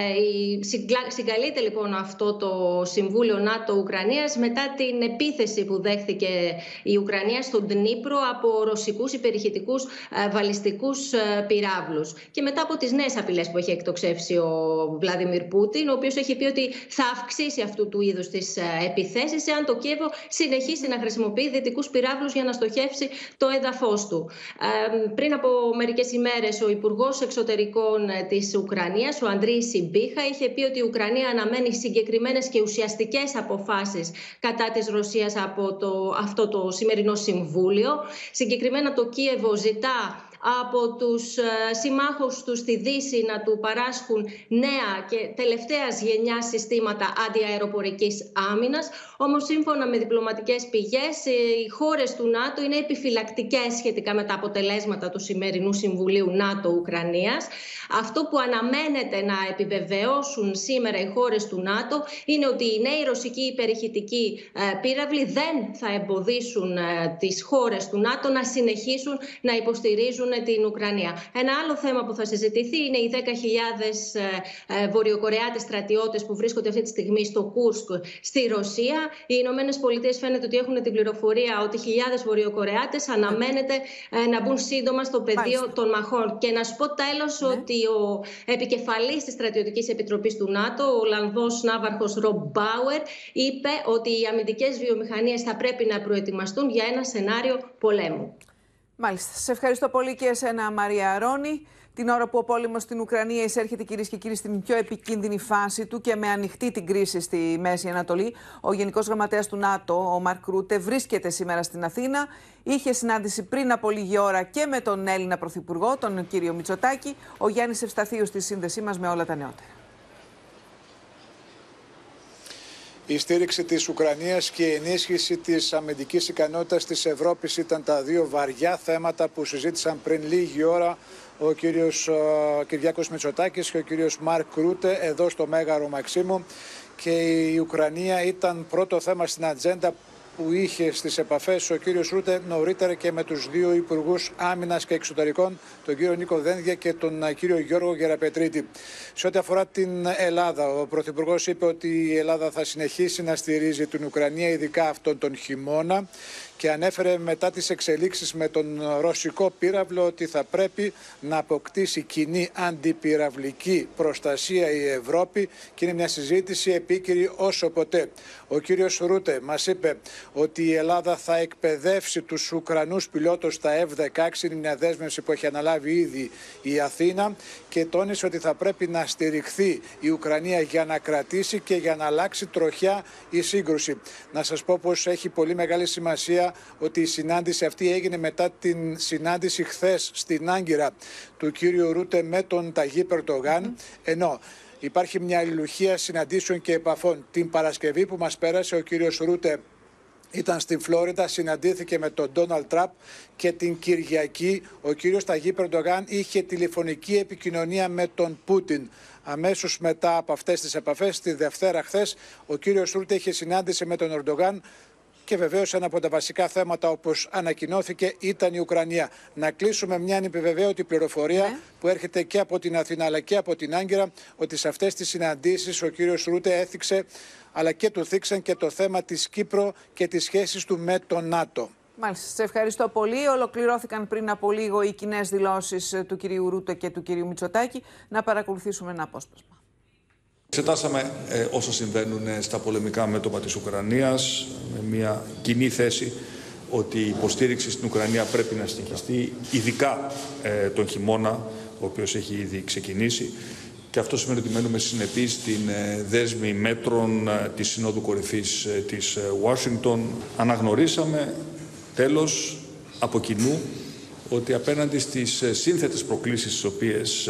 S2: Συγκαλείται λοιπόν αυτό το Συμβούλιο ΝΑΤΟ-Ουκρανίας μετά την επίθεση που δέχθηκε η Ουκρανία στον Ντνίπρο από ρωσικούς υπερηχητικούς βαλιστικούς πυράβλους. Και μετά από τις νέες απειλές που έχει εκτοξεύσει ο Βλάντιμιρ Πούτιν, ο οποίος έχει πει ότι θα αυξήσει αυτού του είδους τις επιθέσεις εάν το Κίεβο συνεχίσει να χρησιμοποιεί δυτικούς πυράβλους για να στοχεύσει το έδαφος του. Πριν από μερικές ημέρες ο Υπουργός Εξωτερικών της Ουκρανίας, ο Αντρί Σιμπίχα, είχε πει ότι η Ουκρανία αναμένει συγκεκριμένες και ουσιαστικές αποφάσεις κατά της Ρωσίας από αυτό το σημερινό Συμβούλιο. Συγκεκριμένα το Κίεβο ζητά από τους συμμάχους του στη Δύση να του παράσχουν νέα και τελευταίας γενιάς συστήματα αντιαεροπορικής άμυνας. Όμως, σύμφωνα με διπλωματικές πηγές, οι χώρες του ΝΑΤΟ είναι επιφυλακτικές σχετικά με τα αποτελέσματα του σημερινού Συμβουλίου ΝΑΤΟ-Ουκρανίας. Αυτό που αναμένεται να επιβεβαιώσουν σήμερα οι χώρες του ΝΑΤΟ είναι ότι οι νέοι ρωσικοί υπερηχητικοί πύραυλοι δεν θα εμποδίσουν τις χώρες του ΝΑΤΟ να συνεχίσουν να υποστηρίζουν την Ουκρανία. Ένα άλλο θέμα που θα συζητηθεί είναι οι 10.000 Βορειοκορεάτες στρατιώτες που βρίσκονται αυτή τη στιγμή στο Κούρσκ στη Ρωσία. Οι Ηνωμένες Πολιτείες φαίνεται ότι έχουν την πληροφορία ότι χιλιάδες Βορειοκορεάτες αναμένεται να μπουν σύντομα στο πεδίο των μαχών. Και να σου πω τέλος ότι ο επικεφαλής της Στρατιωτικής Επιτροπής του ΝΑΤΟ, ο Ολλανδός ναύαρχος Ρομπ Μπάουερ, είπε ότι οι αμυντικές βιομηχανίες θα πρέπει να προετοιμαστούν για ένα σενάριο πολέμου.
S1: Μάλιστα. Σε ευχαριστώ πολύ και εσένα, Μαρία Αρώνη. Την ώρα που ο πόλεμος στην Ουκρανία εισέρχεται, κυρίες και κύριοι, στην πιο επικίνδυνη φάση του και με ανοιχτή την κρίση στη Μέση Ανατολή, ο Γενικός Γραμματέας του ΝΑΤΟ, ο Μαρκ Ρούτε, βρίσκεται σήμερα στην Αθήνα. Είχε συνάντηση πριν από λίγη ώρα και με τον Έλληνα Πρωθυπουργό, τον κύριο Μητσοτάκη. Ο Γιάννης Ευσταθίος στη σύνδεσή μας με όλα τα νεότερα.
S3: Η στήριξη της Ουκρανίας και η ενίσχυση της αμυντικής ικανότητας της Ευρώπης ήταν τα δύο βαριά θέματα που συζήτησαν πριν λίγη ώρα ο κύριος Κυριάκος Μητσοτάκης και ο κύριος Μαρκ Ρούτε εδώ στο Μέγαρο Μαξίμου. Και η Ουκρανία ήταν πρώτο θέμα στην ατζέντα που είχε στις επαφές ο κύριος Ρούτε νωρίτερα και με τους δύο υπουργούς άμυνας και εξωτερικών, τον κύριο Νίκο Δένδια και τον κύριο Γιώργο Γεραπετρίτη. Σε ό,τι αφορά την Ελλάδα, ο Πρωθυπουργός είπε ότι η Ελλάδα θα συνεχίσει να στηρίζει την Ουκρανία, ειδικά αυτόν τον χειμώνα, και ανέφερε μετά τις εξελίξεις με τον ρωσικό πύραυλο ότι θα πρέπει να αποκτήσει κοινή αντιπυραυλική προστασία η Ευρώπη και είναι μια συζήτηση επίκαιρη όσο ποτέ. Ο κύριος Ρούτε μας είπε ότι η Ελλάδα θα εκπαιδεύσει τους Ουκρανούς πιλότους στα F-16, είναι μια δέσμευση που έχει αναλάβει ήδη η Αθήνα, και τόνισε ότι θα πρέπει να στηριχθεί η Ουκρανία για να κρατήσει και για να αλλάξει τροχιά η σύγκρουση. Να σας πω πως έχει πολύ μεγάλη σημασία ότι η συνάντηση αυτή έγινε μετά την συνάντηση χθες στην Άγκυρα του κύριου Ρούτε με τον Ταγίπ Ερντογάν, ενώ υπάρχει μια αλληλουχία συναντήσεων και επαφών. Την Παρασκευή που μας πέρασε ο κύριος Ρούτε ήταν στην Φλόριντα, συναντήθηκε με τον Ντόναλντ Τραμπ, και την Κυριακή ο κύριος Ταγίπ Ερντογάν είχε τηλεφωνική επικοινωνία με τον Πούτιν. Αμέσως μετά από αυτές τις επαφές, τη Δευτέρα χθες, ο κύριος Ρούτε είχε συνάντηση με τον Ερντογάν. Και βεβαίως ένα από τα βασικά θέματα, όπως ανακοινώθηκε, ήταν η Ουκρανία. Να κλείσουμε μια ανεπιβεβαίωτη πληροφορία που έρχεται και από την Αθήνα αλλά και από την Άγκυρα, ότι σε αυτές τις συναντήσεις ο κύριος Ρούτε έθιξε, αλλά και του θίξαν και το θέμα της Κύπρου και τις σχέσεις του με το ΝΑΤΟ.
S1: Μάλιστα, σε ευχαριστώ πολύ. Ολοκληρώθηκαν πριν από λίγο οι κοινές δηλώσεις του κυρίου Ρούτε και του κυρίου Μητσοτάκη. Να παρακολουθήσουμε ένα απόσπασμα.
S4: Εξετάσαμε όσα συμβαίνουν στα πολεμικά μέτωπα της Ουκρανίας με μια κοινή θέση ότι η υποστήριξη στην Ουκρανία πρέπει να συνεχιστεί, ειδικά τον χειμώνα, ο οποίος έχει ήδη ξεκινήσει, και αυτό σημαίνει ότι μένουμε συνεπείς στην δέσμη μέτρων της Συνόδου Κορυφής της Ουάσιγκτον. Αναγνωρίσαμε τέλος από κοινού ότι απέναντι στις σύνθετες προκλήσεις τις οποίες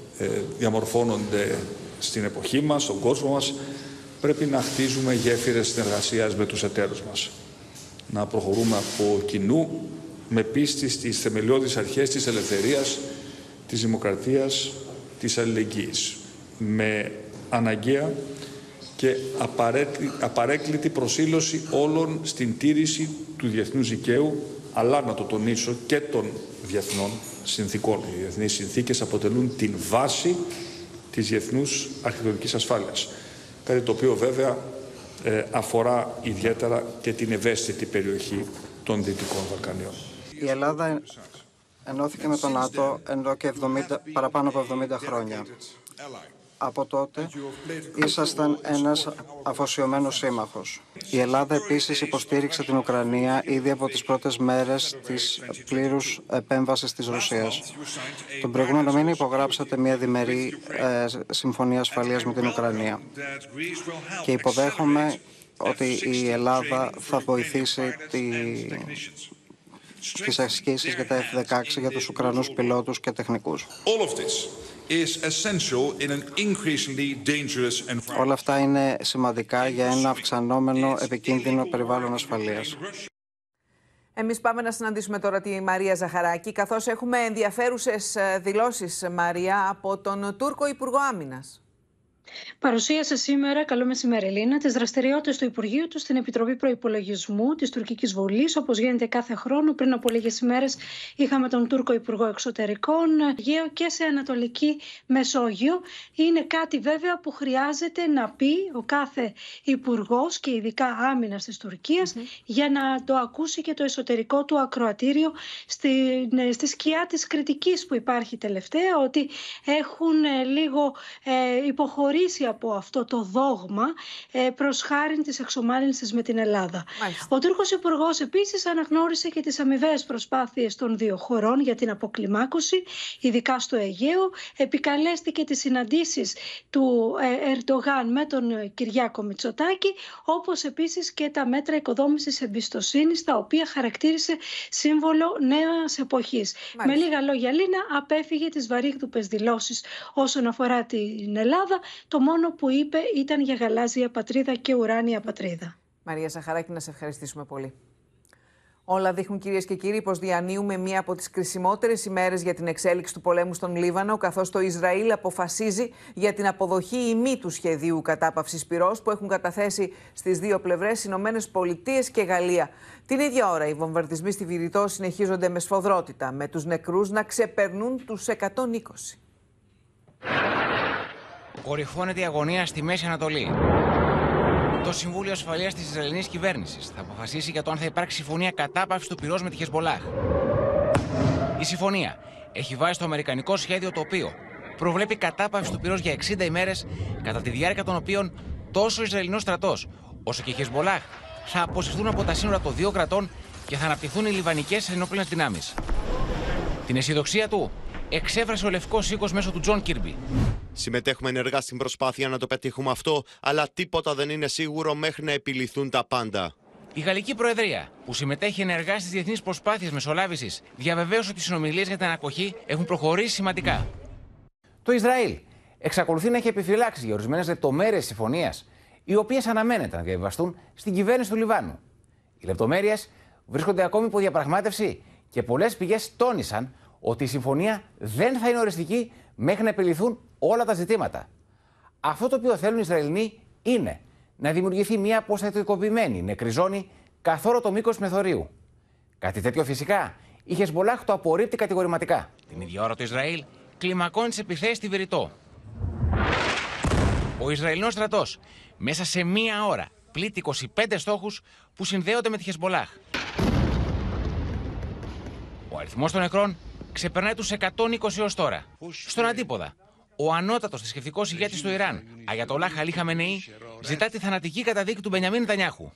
S4: διαμορφώνονται στην εποχή μας, στον κόσμο μας, πρέπει να χτίζουμε γέφυρες συνεργασίας με τους εταίρους μας. Να προχωρούμε από κοινού με πίστη στις θεμελιώδεις αρχές της ελευθερίας, της δημοκρατίας, της αλληλεγγύης. Με αναγκαία και απαρέκκλητη προσήλωση όλων στην τήρηση του διεθνούς δικαίου, αλλά να το τονίσω και των διεθνών συνθήκων. Οι διεθνείς συνθήκες αποτελούν την βάση της διεθνούς αρχιτεκτονικής ασφάλειας. Κάτι το οποίο βέβαια αφορά ιδιαίτερα και την ευαίσθητη περιοχή των Δυτικών Βαλκανίων.
S5: Η Ελλάδα ενώθηκε με το ΝΑΤΟ εδώ και παραπάνω από 70 χρόνια. Από τότε ήσασταν ένας αφοσιωμένος σύμμαχος. Η Ελλάδα επίσης υποστήριξε την Ουκρανία ήδη από τις πρώτες μέρες της πλήρους επέμβασης της Ρωσίας. Τον προηγούμενο μήνα υπογράψατε μια διμερή συμφωνία ασφαλείας με την Ουκρανία. Και υποδέχομαι ότι η Ελλάδα θα βοηθήσει τις ασκήσεις για τα F-16 για τους Ουκρανούς πιλότους και τεχνικούς. Όλα αυτά είναι σημαντικά για ένα αυξανόμενο επικίνδυνο περιβάλλον ασφαλείας.
S1: Εμείς πάμε να συναντήσουμε τώρα τη Μαρία Ζαχαράκη, καθώς έχουμε ενδιαφέρουσες δηλώσεις, Μαρία, από τον Τούρκο Υπουργό Άμυνας.
S6: Παρουσίασε σήμερα, καλό μεσημέρι Ελίνα, τις δραστηριότητες του Υπουργείου του στην Επιτροπή Προϋπολογισμού της Τουρκικής Βουλής, όπως γίνεται κάθε χρόνο. Πριν από λίγες ημέρες είχαμε τον Τούρκο Υπουργό Εξωτερικών, Αιγαίο και σε Ανατολική Μεσόγειο. Είναι κάτι βέβαια που χρειάζεται να πει ο κάθε υπουργός και ειδικά άμυνας της Τουρκίας για να το ακούσει και το εσωτερικό του ακροατήριο στη σκιά της κριτικής που υπάρχει τελευταία, ότι έχουν λίγο υποχωρήσει από αυτό το δόγμα προς χάριν της εξομάλυνσης με την Ελλάδα. Μάλιστα. Ο Τούρκος Υπουργός επίσης αναγνώρισε και τις αμοιβαίες προσπάθειες των δύο χωρών για την αποκλιμάκωση, ειδικά στο Αιγαίο. Επικαλέστηκε τις συναντήσεις του Ερντογάν με τον Κυριάκο Μητσοτάκη, όπως επίσης και τα μέτρα οικοδόμησης εμπιστοσύνης, τα οποία χαρακτήρισε σύμβολο νέας εποχής. Με λίγα λόγια, Λίνα, απέφυγε τις βαρύγδουπες δηλώσεις όσον αφορά την Ελλάδα. Το μόνο που είπε ήταν για γαλάζια πατρίδα και ουράνια πατρίδα.
S1: Μαρία Ζαχαράκη, να σε ευχαριστήσουμε πολύ. Όλα δείχνουν, κυρίες και κύριοι, πως διανύουμε μία από τις κρισιμότερες ημέρες για την εξέλιξη του πολέμου στον Λίβανο, καθώς το Ισραήλ αποφασίζει για την αποδοχή ή μη του σχεδίου κατάπαυσης πυρός που έχουν καταθέσει στις δύο πλευρές Ηνωμένες Πολιτείες και Γαλλία. Την ίδια ώρα, οι βομβαρδισμοί στη Βηρητό συνεχίζονται με σφοδρότητα, με τους νεκρούς να ξεπερνούν τους 120.
S20: Κορυφώνεται η αγωνία στη Μέση Ανατολή. Το Συμβούλιο Ασφαλείας της Ισραηλινής Κυβέρνησης θα αποφασίσει για το αν θα υπάρξει συμφωνία κατάπαυσης του πυρός με τη Χεσμπολάχ. Η συμφωνία έχει βάσει το αμερικανικό σχέδιο, το οποίο προβλέπει κατάπαυση του πυρός για 60 ημέρες, κατά τη διάρκεια των οποίων τόσο ο Ισραηλινός στρατός όσο και η Χεσμπολάχ θα αποσυρθούν από τα σύνορα των δύο κρατών και θα αναπτυχθούν οι λιβανικές ενόπλες δυνάμεις. Την αισιοδοξία του εξέφρασε ο Λευκός Οίκος μέσω του Τζον Κίρμπι.
S19: Συμμετέχουμε ενεργά στην προσπάθεια να το πετύχουμε αυτό, αλλά τίποτα δεν είναι σίγουρο μέχρι να επιληθούν τα πάντα.
S20: Η Γαλλική Προεδρία, που συμμετέχει ενεργά στις διεθνείς προσπάθειες μεσολάβησης, διαβεβαίωσε ότι οι συνομιλίες για την ανακοχή έχουν προχωρήσει σημαντικά. Το Ισραήλ εξακολουθεί να έχει επιφυλάξεις για ορισμένες λεπτομέρειες συμφωνίας, οι οποίες αναμένεται να διαβιβαστούν στην κυβέρνηση του Λιβάνου. Οι λεπτομέρειες βρίσκονται ακόμη υπό διαπραγμάτευση και πολλές πηγές τόνισαν ότι η συμφωνία δεν θα είναι οριστική μέχρι να επιληθούν όλα τα ζητήματα. Αυτό το οποίο θέλουν οι Ισραηλινοί είναι να δημιουργηθεί μια αποστατικοποιημένη νεκρή ζώνη καθ' όλο το μήκος μεθορίου. Κάτι τέτοιο φυσικά η Χεσμπολάχ το απορρίπτει κατηγορηματικά. Την ίδια ώρα το Ισραήλ κλιμακώνει τις επιθέσεις στη Βηρητό. Ο Ισραηλινός στρατός μέσα σε μία ώρα πλήττει 25 στόχους που συνδέονται με τη Χεσμπολάχ. Ο αριθμός των νεκρών ξεπερνάει τους 120 ως τώρα. Στον αντίποδα, ο ανώτατος θρησκευτικός ηγέτης του Ιράν, Αγιατολάχ Αλί Χαμενεή, ζητά τη θανατική καταδίκη του Μπενιαμίν Νετανιάχου.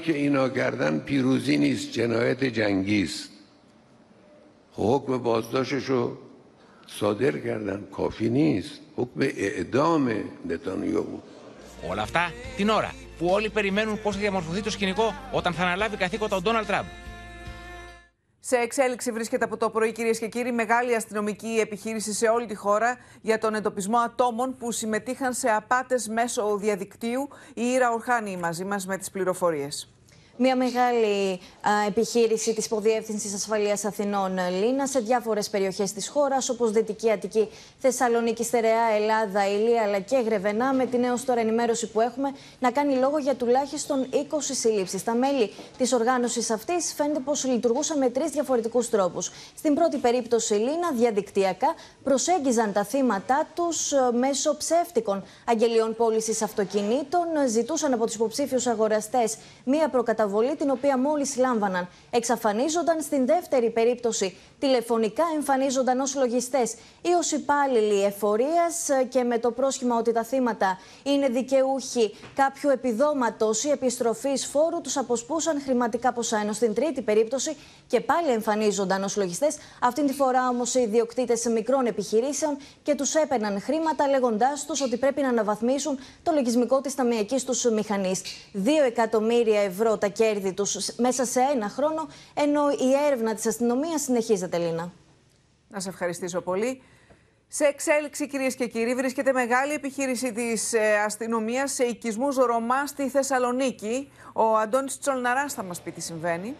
S20: Όλα αυτά την ώρα που όλοι περιμένουν πώς θα διαμορφωθεί το σκηνικό όταν θα αναλάβει καθήκοντα ο Ντόναλντ Τραμπ.
S1: Σε εξέλιξη βρίσκεται από το πρωί, κυρίες και κύριοι, μεγάλη αστυνομική επιχείρηση σε όλη τη χώρα για τον εντοπισμό ατόμων που συμμετείχαν σε απάτες μέσω διαδικτύου. Η Ήρα Ορχάνη μαζί μας με τις πληροφορίες.
S8: Μια μεγάλη επιχείρηση της Υποδιεύθυνσης Ασφαλείας Αθηνών, Λίνα, σε διάφορες περιοχές της χώρας, όπως Δυτική Αττική, Θεσσαλονίκη, Στερεά, Ελλάδα, Ηλία αλλά και Γρεβενά, με την έως τώρα ενημέρωση που έχουμε να κάνει λόγο για τουλάχιστον 20 συλλήψεις. Τα μέλη της οργάνωσης αυτής φαίνεται πως λειτουργούσαν με 3 διαφορετικούς τρόπους. Στην πρώτη περίπτωση, Λίνα, διαδικτυακά προσέγγιζαν τα θύματα τους μέσω ψεύτικων αγγελιών πώλησης αυτοκινήτων, ζητούσαν από τους υποψήφιους αγοραστές μία προκαταβολή, την οποία μόλις λάμβαναν εξαφανίζονταν. Στην δεύτερη περίπτωση, τηλεφωνικά εμφανίζονταν ως λογιστές ή ως υπάλληλοι εφορίας και με το πρόσχημα ότι τα θύματα είναι δικαιούχοι κάποιου επιδόματος ή επιστροφής φόρου, τους αποσπούσαν χρηματικά ποσά. Ενώ στην τρίτη περίπτωση και πάλι εμφανίζονταν ως λογιστές, αυτήν τη φορά όμως οι ιδιοκτήτες μικρών επιχειρήσεων και τους έπαιρναν χρήματα λέγοντάς τους ότι πρέπει να αναβαθμίσουν το λογισμικό της ταμειακής τους μηχανής. 2 εκατομμύρια ευρώ τα κέρδη τους μέσα σε ένα χρόνο, ενώ η έρευνα της αστυνομίας συνεχίζεται, Λίνα.
S1: Να σε ευχαριστήσω πολύ. Σε εξέλιξη, κυρίες και κύριοι, βρίσκεται μεγάλη επιχείρηση της αστυνομίας σε οικισμούς Ρωμά στη Θεσσαλονίκη. Ο Αντώνης Τσολναράς θα μας πει τι συμβαίνει.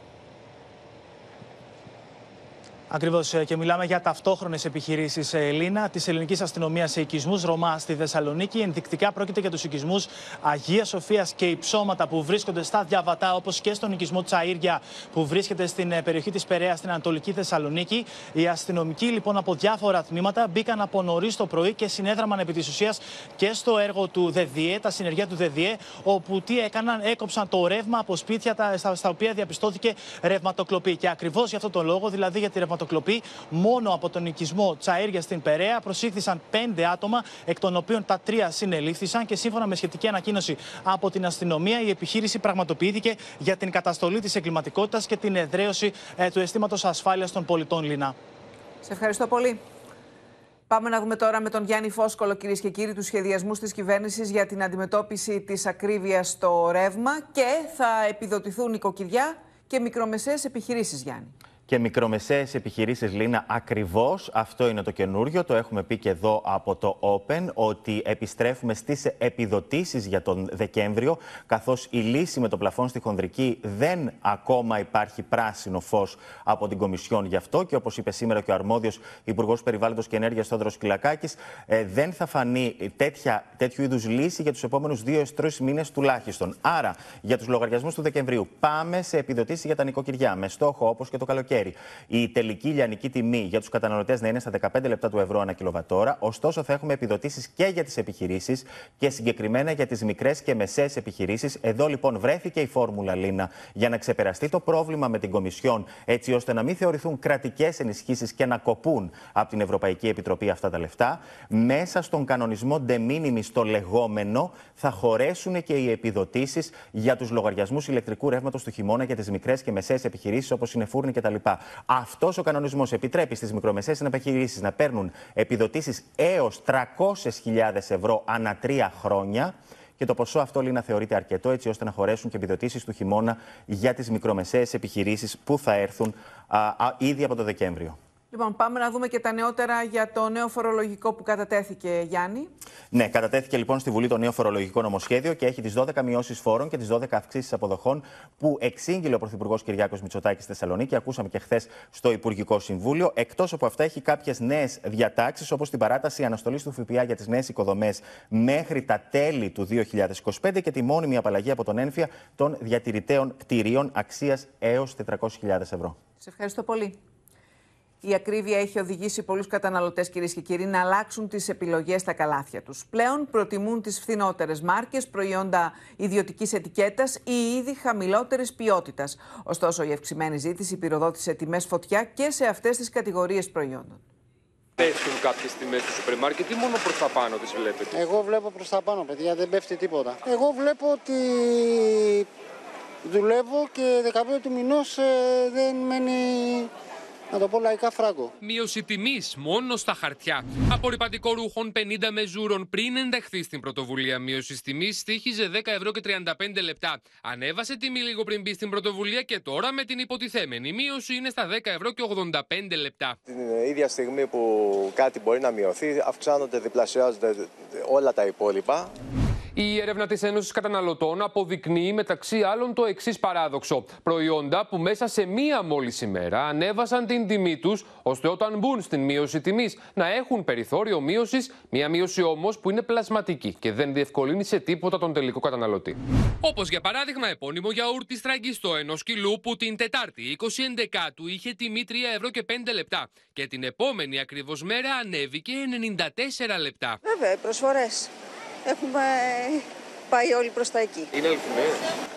S9: Ακριβώς, και μιλάμε για ταυτόχρονες επιχειρήσεις, Λίνα, της ελληνικής αστυνομίας σε οικισμούς Ρωμά στη Θεσσαλονίκη. Ενδεικτικά πρόκειται για τους οικισμούς Αγίας Σοφίας και Υψώματα που βρίσκονται στα Διαβατά, όπως και στον οικισμό Τσαΐρια που βρίσκεται στην περιοχή της Περαίας στην Ανατολική Θεσσαλονίκη. Οι αστυνομικοί λοιπόν από διάφορα τμήματα μπήκαν από νωρίς το πρωί και συνέδραμαν επί της ουσίας και στο έργο του ΔΔΕ, τα συνεργεία του ΔΔΕ, όπου τι έκαναν, έκοψαν το ρεύμα από σπίτια στα οποία διαπιστώθηκε ρευματοκλοπή. Και ακριβώς για αυτόν τον λόγο, δηλαδή για τη ρευματοκλοπή, μόνο από τον οικισμό Τσαΐρια στην Περαία προσήχθησαν 5 άτομα, εκ των οποίων τα 3 συνελήφθησαν και σύμφωνα με σχετική ανακοίνωση από την αστυνομία, η επιχείρηση πραγματοποιήθηκε για την καταστολή της εγκληματικότητας και την εδραίωση του αισθήματος ασφάλειας των πολιτών, Λίνα.
S1: Σε ευχαριστώ πολύ. Πάμε να δούμε τώρα με τον Γιάννη Φόσκολο, κυρίες και κύριοι, τους σχεδιασμούς της κυβέρνησης για την αντιμετώπιση της ακρίβειας στο ρεύμα και θα επιδοτηθούν νοικοκυριά και μικρομεσαίες επιχειρήσεις, Γιάννη.
S10: Και μικρομεσαίες επιχειρήσεις, Λίνα, ακριβώς αυτό είναι το καινούριο. Το έχουμε πει και εδώ από το Open, ότι επιστρέφουμε στις επιδοτήσεις για τον Δεκέμβριο, καθώς η λύση με το πλαφόν στη χονδρική δεν ακόμα υπάρχει πράσινο φως από την Κομισιόν γι' αυτό. Και όπως είπε σήμερα και ο αρμόδιος Υπουργός Περιβάλλοντος και Ενέργειας, Θόδωρος Kyllakakis, δεν θα φανεί τέτοιου είδους λύση για τους επόμενους 2-3 μήνες τουλάχιστον. Άρα, για τους λογαριασμούς του Δεκεμβρίου, πάμε σε επιδοτήσεις για τα νοικοκυριά, με στόχο, όπως και το καλοκαίρι, η τελική λιανική τιμή για τους καταναλωτές να είναι στα 15 λεπτά του ευρώ ανά κιλοβατόρα. Ωστόσο, θα έχουμε επιδοτήσεις και για τις επιχειρήσεις και συγκεκριμένα για τις μικρές και μεσαίες επιχειρήσεις. Εδώ λοιπόν βρέθηκε η φόρμουλα, Λίνα, για να ξεπεραστεί το πρόβλημα με την Κομισιόν, έτσι ώστε να μην θεωρηθούν κρατικές ενισχύσεις και να κοπούν από την Ευρωπαϊκή Επιτροπή αυτά τα λεφτά. Μέσα στον κανονισμό de minimis, το λεγόμενο, θα χωρέσουν και οι επιδοτήσεις για τους λογαριασμούς ηλεκτρικού ρεύματος του χειμώνα για τις μικρές και μεσαίες επιχειρήσεις, όπως είναι φούρνοι κτλ. Αυτός ο κανονισμός επιτρέπει στις μικρομεσαίες επιχειρήσεις να παίρνουν επιδοτήσεις έως 300.000 ευρώ ανά 3 χρόνια. Και το ποσό αυτό, Λίνα, θεωρείται αρκετό, έτσι ώστε να χωρέσουν και επιδοτήσεις του χειμώνα για τις μικρομεσαίες επιχειρήσεις που θα έρθουν ήδη από το Δεκέμβριο.
S1: Λοιπόν, πάμε να δούμε και τα νεότερα για το νέο φορολογικό που κατατέθηκε, Γιάννη.
S10: Ναι, κατατέθηκε λοιπόν στη Βουλή το νέο φορολογικό νομοσχέδιο και έχει τις 12 μειώσεις φόρων και τις 12 αυξήσεις αποδοχών που εξήγηλε ο Πρωθυπουργός Κυριάκος Μητσοτάκης στη Θεσσαλονίκη. Ακούσαμε και χθες στο Υπουργικό Συμβούλιο. Εκτός από αυτά, έχει κάποιες νέες διατάξεις, όπως την παράταση αναστολής του ΦΠΑ για τις νέες οικοδομές μέχρι τα τέλη του 2025 και τη μόνιμη απαλλαγή από τον έμφυα των διατηρητέων κτηρίων αξίας έως 400.000 ευρώ.
S1: Σε ευχαριστώ πολύ. Η ακρίβεια έχει οδηγήσει πολλούς καταναλωτές, κυρίες και κύριοι, να αλλάξουν τις επιλογές στα καλάθια τους. Πλέον προτιμούν τις φθηνότερες μάρκες, προϊόντα ιδιωτικής ετικέτας ή είδη χαμηλότερης ποιότητας. Ωστόσο, η αυξημένη ζήτηση πυροδότησε τιμές φωτιά και σε αυτές τις κατηγορίες προϊόντων.
S11: Πέφτουν κάποιες τιμές του σούπερ μάρκετ ή μόνο προς τα πάνω τις βλέπετε?
S12: Εγώ βλέπω προς τα πάνω, παιδιά, δεν πέφτει τίποτα. Εγώ βλέπω ότι δουλεύω και 15 του μηνός δεν μένει, να το πω λαϊκά, φράγκο.
S24: Μείωση τιμής μόνο στα χαρτιά. Απορρυπαντικό ρούχων 50 μεζούρων πριν ενταχθεί στην πρωτοβουλία μείωσης τιμής στοίχιζε 10 ευρώ και 35 λεπτά. Ανέβασε τιμή λίγο πριν μπει στην πρωτοβουλία και τώρα με την υποτιθέμενη μείωση είναι στα 10 ευρώ και 85 λεπτά.
S25: Την ίδια στιγμή που κάτι μπορεί να μειωθεί, αυξάνονται, διπλασιάζονται όλα τα υπόλοιπα.
S24: Η έρευνα της Ένωσης Καταναλωτών αποδεικνύει μεταξύ άλλων το εξής παράδοξο. Προϊόντα που μέσα σε μία μόλις ημέρα ανέβασαν την τιμή τους, ώστε όταν μπουν στην μείωση τιμής να έχουν περιθώριο μείωσης, μία μείωση όμως που είναι πλασματική και δεν διευκολύνει σε τίποτα τον τελικό καταναλωτή. Όπως για παράδειγμα επώνυμο γιαούρτι στραγγιστό ενός κιλού που την Τετάρτη 20 είχε τιμή 3 ευρώ και 5 λεπτά και την επόμενη ακριβώς μέρα ανέβηκε 94 λεπτά.
S26: Βέβαια, προσφορές. Έχουμε πάει όλοι προς τα εκεί.
S11: Είναι αληθινές?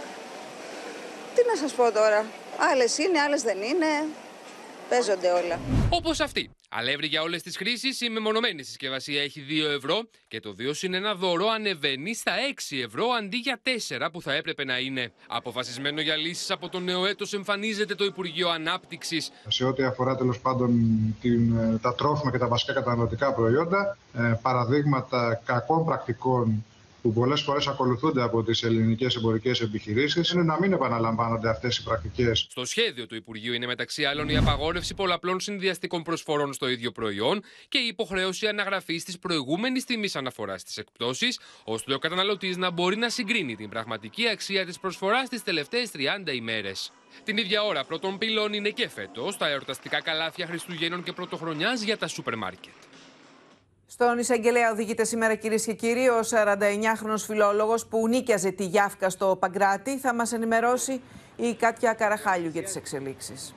S26: Τι να σας πω τώρα. Άλλες είναι, άλλες δεν είναι. Παίζονται όλα.
S24: Όπως αυτή. Αλεύρι για όλες τις χρήσεις, η μεμονωμένη συσκευασία έχει 2 ευρώ και το 2 συν 1 δώρο ανεβαίνει στα 6 ευρώ αντί για 4 που θα έπρεπε να είναι. Αποφασισμένο για λύσεις από το νέο έτος εμφανίζεται το Υπουργείο Ανάπτυξης.
S27: Σε ό,τι αφορά τέλος πάντων τα τρόφιμα και τα βασικά καταναλωτικά προϊόντα, παραδείγματα κακών πρακτικών που πολλές φορές ακολουθούνται από τις ελληνικές εμπορικές επιχειρήσεις, είναι να μην επαναλαμβάνονται αυτές οι πρακτικές.
S24: Στο σχέδιο του Υπουργείου είναι μεταξύ άλλων η απαγόρευση πολλαπλών συνδυαστικών προσφορών στο ίδιο προϊόν και η υποχρέωση αναγραφής της προηγούμενης τιμής αναφοράς στις εκπτώσεις, ώστε ο καταναλωτής να μπορεί να συγκρίνει την πραγματική αξία της προσφοράς τις τελευταίες 30 ημέρες. Την ίδια ώρα πρώτων πυλών είναι και φέτος τα εορταστικά καλάθια Χριστουγέννων και Πρωτοχρονιάς για τα σούπερ μάρκετ.
S1: Στον εισαγγελέα οδηγείται σήμερα, κυρίες και κύριοι, ο 49χρονος φιλόλογος που νίκιαζε τη Γιάφκα στο Παγκράτη. Θα μας ενημερώσει η Κάτια Καραχάλιου για τις εξελίξεις.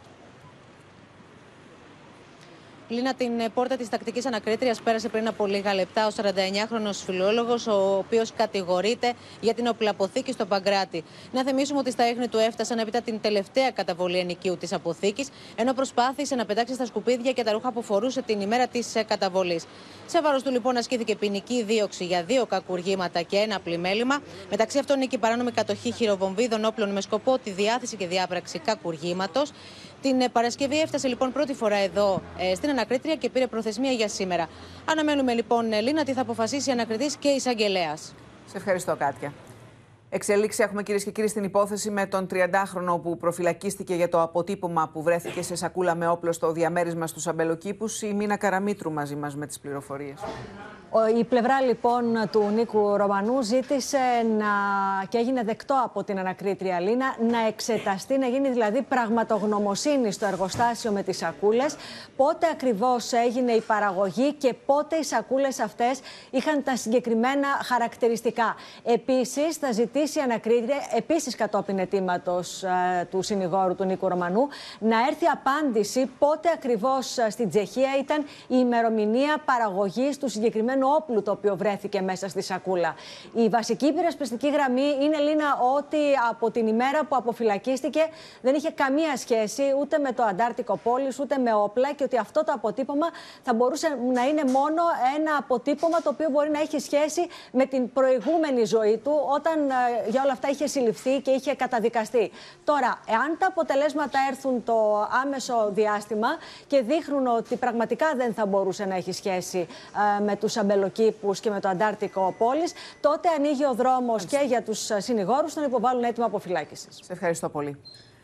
S28: Λίνα, την πόρτα της τακτικής ανακρίτριας πέρασε πριν από λίγα λεπτά ο 49χρονος φιλόλογος, ο οποίος κατηγορείται για την οπλαποθήκη στο Παγκράτη. Να θυμίσουμε ότι στα ίχνη του έφτασαν έπειτα την τελευταία καταβολή ενοικίου της αποθήκης, ενώ προσπάθησε να πετάξει στα σκουπίδια και τα ρούχα που φορούσε την ημέρα της καταβολής. Σε βάρος του, λοιπόν, ασκήθηκε ποινική δίωξη για 2 κακουργήματα και 1 πλημέλημα. Μεταξύ αυτών είναι και η παράνομη κατοχή χειροβομβίδων όπλων με σκοπό τη διάθεση και διάπραξη κακουργήματος. Την Παρασκευή έφτασε λοιπόν πρώτη φορά εδώ στην ανακρίτρια και πήρε προθεσμία για σήμερα. Αναμένουμε λοιπόν, Λίνα, τι θα αποφασίσει η ανακριτής και η εισαγγελέας.
S1: Σε ευχαριστώ, Κάτια. Εξελίξη έχουμε, κυρίες και κύριοι, στην υπόθεση με τον 30χρονο που προφυλακίστηκε για το αποτύπωμα που βρέθηκε σε σακούλα με όπλο στο διαμέρισμα στους Αμπελοκήπους. Η Μίνα Καραμήτρου μαζί μας με τις πληροφορίες.
S7: Η πλευρά λοιπόν του Νίκου Ρωμανού ζήτησε και έγινε δεκτό από την ανακρίτρια Λίνα να εξεταστεί, να γίνει δηλαδή πραγματογνωμοσύνη στο εργοστάσιο με τις σακούλες, πότε ακριβώς έγινε η παραγωγή και πότε οι σακούλες αυτές είχαν τα συγκεκριμένα χαρακτηριστικά. Επίσης θα ζητήσει η ανακρίτρια, επίσης κατόπιν αιτήματος του συνηγόρου του Νίκου Ρωμανού, να έρθει απάντηση πότε ακριβώς στην Τσεχία ήταν η ημερομηνία παραγωγής του συγκεκριμένου όπλου το οποίο βρέθηκε μέσα στη σακούλα. Η βασική υπερασπιστική γραμμή είναι, Λίνα, ότι από την ημέρα που αποφυλακίστηκε δεν είχε καμία σχέση ούτε με το Αντάρτικο Πόλης ούτε με όπλα και ότι αυτό το αποτύπωμα θα μπορούσε να είναι μόνο ένα αποτύπωμα το οποίο μπορεί να έχει σχέση με την προηγούμενη ζωή του όταν για όλα αυτά είχε συλληφθεί και είχε καταδικαστεί. Τώρα, εάν τα αποτελέσματα έρθουν το άμεσο διάστημα και δείχνουν ότι πραγματικά δεν θα μπορούσε να έχει σχέση με τους Αμπελοκήπους και με το Αντάρτικο Πόλης, τότε ανοίγει ο δρόμος και για τους συνηγόρους να υποβάλουν έτοιμο αποφυλάκησης.
S1: Σε ευχαριστώ πολύ.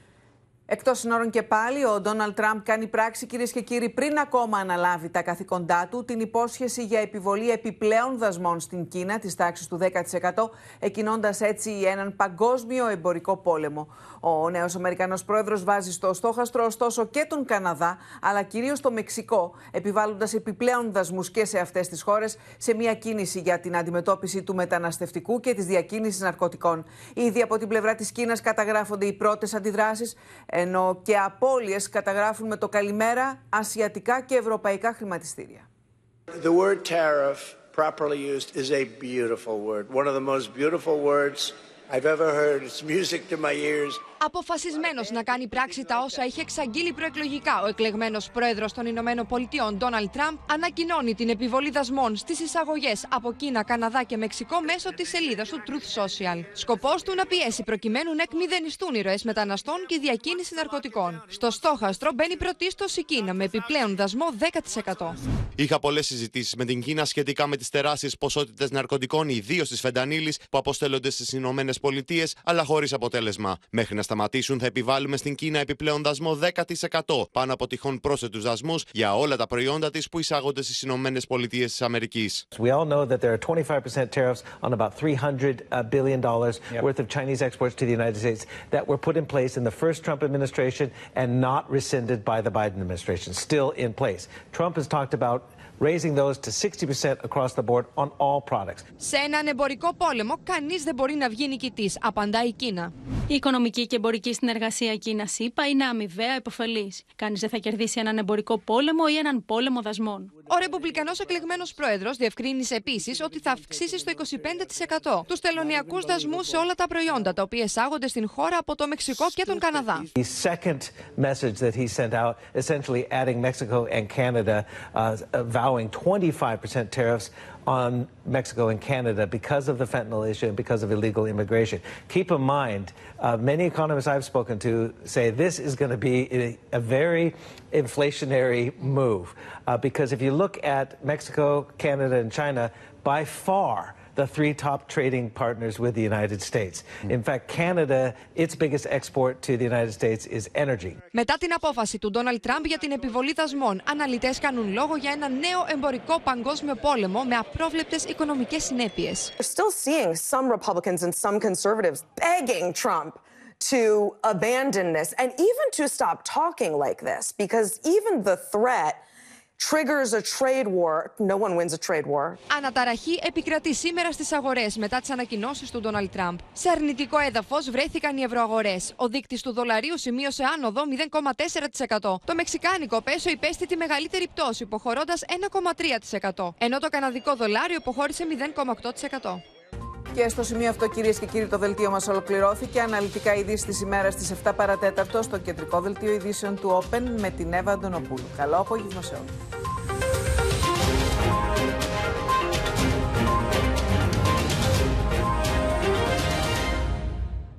S1: Εκτός συνόρων και πάλι, ο Ντόναλντ Τραμπ κάνει πράξη, κυρίες και κύριοι, πριν ακόμα αναλάβει τα καθήκοντά του, την υπόσχεση για επιβολή επιπλέον δασμών στην Κίνα της τάξης του 10%, εκκινώντας έτσι έναν παγκόσμιο εμπορικό πόλεμο. Ο νέος Αμερικανός πρόεδρος βάζει στο στόχαστρο ωστόσο και τον Καναδά, αλλά κυρίως το Μεξικό, επιβάλλοντας επιπλέον δασμούς και σε αυτές τις χώρες, σε μια κίνηση για την αντιμετώπιση του μεταναστευτικού και της διακίνησης ναρκωτικών. Ήδη από την πλευρά της Κίνας καταγράφονται οι πρώτες αντιδράσεις, ενώ και απώλειες καταγράφουν με το καλημέρα ασιατικά και ευρωπαϊκά χρηματιστήρια.
S13: The word tariff, properly used, is a beautiful word. One of the most beautiful words I've ever heard. It's music to my ears.
S14: Αποφασισμένος να κάνει πράξη τα όσα είχε εξαγγείλει προεκλογικά, ο εκλεγμένος πρόεδρος των Ηνωμένων Πολιτειών, Ντόναλντ Τραμπ, ανακοινώνει την επιβολή δασμών στις εισαγωγές από Κίνα, Καναδά και Μεξικό μέσω της σελίδας του Truth Social. Σκοπός του να πιέσει προκειμένου να εκμηδενιστούν οι ροές μεταναστών και η διακίνηση ναρκωτικών. Στο στόχαστρο μπαίνει πρωτίστως η Κίνα με επιπλέον δασμό 10%.
S19: Είχα πολλές συζητήσεις με την Κίνα σχετικά με τις τεράστιες ποσότητες ναρκωτικών, ιδίως της φεντανίλης, που αποστέλλονται στις Ηνωμένες Πολιτείες, αλλά χωρίς αποτέλεσμα. Μέχρι να σταματήσουν, θα επιβάλλουμε στην Κίνα επιπλέον δασμό 10% πάνω από τυχόν πρόσθετους δασμούς για όλα τα προϊόντα της που εισάγονται στις Ηνωμένες Πολιτείες της Αμερικής.
S15: We all know that there are 25% tariffs on about $300 billion worth of Chinese exports to the United States that were put in place in the first Trump administration and not rescinded by the Biden administration, still in place. Trump has talked about raising those to 60% across the board on all products.
S14: Σε έναν εμπορικό πόλεμο, κανείς δεν μπορεί να βγει νικητής, απαντά η Κίνα.
S16: Η οικονομική και εμπορική συνεργασία Κίνα-ΣΥΠΑ είναι αμοιβαία υποφελής. Κανείς δεν θα κερδίσει έναν εμπορικό πόλεμο ή έναν πόλεμο δασμών.
S14: Ο ρεπουμπλικανός εκλεγμένος πρόεδρος διευκρίνησε επίσης ότι θα αυξήσει στο 25% τους τελωνειακούς δασμούς σε όλα τα προϊόντα τα οποία εισάγονται στην χώρα από το Μεξικό και τον Καναδά.
S15: The second message that he sent out, essentially adding Mexico and Canada, vowing 25% tariffs on Mexico and Canada because of the fentanyl issue and because of illegal immigration. Keep in mind, many economists I've spoken to say this is going to be a very inflationary move because if you look at Mexico, Canada, and China, by far the three top trading partners with the United States. In fact, Canada, its biggest export to the United States is energy.
S14: Μετά την απόφαση του Ντόναλντ Τραμπ για την επιβολή δασμών, αναλυτές κάνουν λόγο για ένα νέο εμπορικό παγκόσμιο πόλεμο με απρόβλεπτες οικονομικές συνέπειες.
S17: We're still seeing some Republicans and some conservatives begging Trump to abandon this and even to stop talking like this because even the threat triggers a trade war. No one wins a trade war.
S14: Αναταραχή επικρατεί σήμερα στις αγορές μετά τις ανακοινώσεις του Ντόναλντ Τραμπ. Σε αρνητικό έδαφος βρέθηκαν οι ευρωαγορές. Ο δείκτης του δολαρίου σημείωσε άνοδο 0,4%. Το μεξικάνικο πέσο υπέστη τη μεγαλύτερη πτώση, υποχωρώντας 1,3%. Ενώ το καναδικό δολάριο υποχώρησε 0,8%.
S1: Και στο σημείο αυτό, κυρίες και κύριοι, το δελτίο μας ολοκληρώθηκε. Αναλυτικά ειδήσεις της ημέρας στις 7 παρατέταρτο στο κεντρικό δελτίο ειδήσεων του Open με την Εύα Αντωνοπούλου. Καλό απόγευμα σε όλους.